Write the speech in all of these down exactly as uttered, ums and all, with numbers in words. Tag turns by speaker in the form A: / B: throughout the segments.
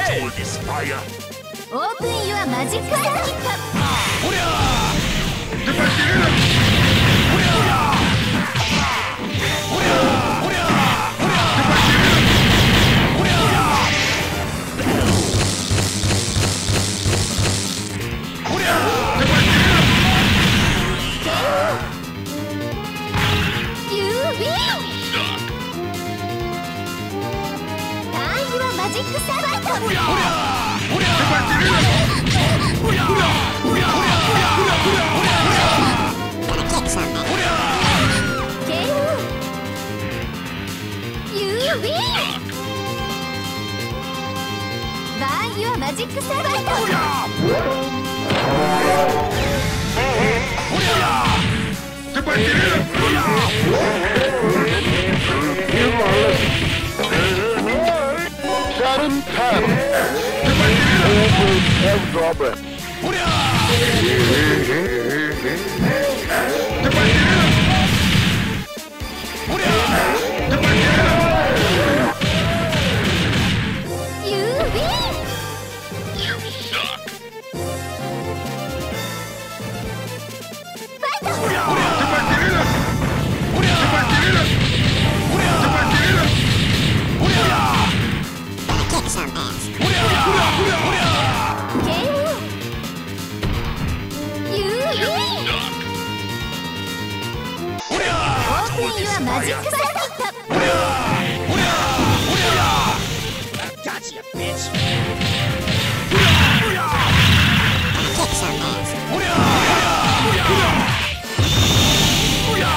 A: オープンユアマジックサーキット。
B: おりゃ
C: 出発してるな。
B: おりゃおりゃおりゃおりゃ
C: 出発してるな。
B: おりゃおりゃ
C: 出発してるな。
A: ユーウィン。ターンユアマジックサーキット。
B: おりゃおりゃおりゃ
C: 出発してるな。
B: おりゃおりゃおりゃおりゃおりゃおりゃおりゃ
A: ケーオー。ユーウィン。バーンユアマジックサーキット。
B: おりゃおりゃ
C: 出発してるな。
D: Saturn panel.
C: 出発してるな。
D: Open airdrop.
B: おりゃ
C: 出発してるな。
B: おりゃ
C: 出発してるな。
A: ユーウィン。ファイト。
B: おりゃおりゃ
C: 出発してるな。
B: おりゃ
C: 出発してるな。
B: おりゃ
C: 出発してるな。
B: おりゃおりゃ
A: ケーオー。ユーウィン。
B: おりゃ
A: オープンユアマジックサーキット。
B: おりゃおりゃおりゃ Gotcha, you bitch. おりゃおりゃおりゃおりゃおりゃ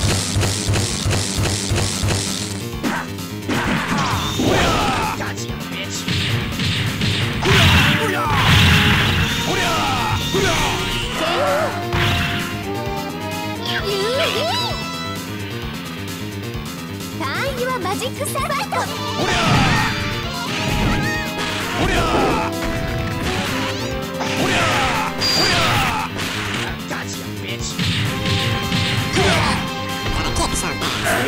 B: Gotcha, you bitch. おりゃおりゃおりゃおりゃ
A: ケーオー。ユーウィン。ターンユアマジックサーキット。
B: おりゃおりゃおりゃおりゃ Gotcha, you bitch.
C: 出発してるな。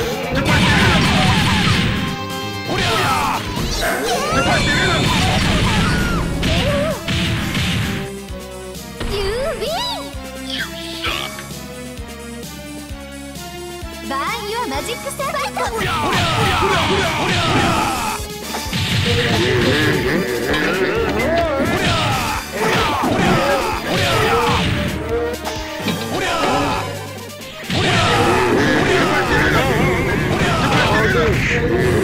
B: おりゃ
C: 出発してるな。
A: ケーオー。ユーウィン。バーンユアマジックサーキット。
B: おりゃおりゃおりゃおりゃおりゃおりゃ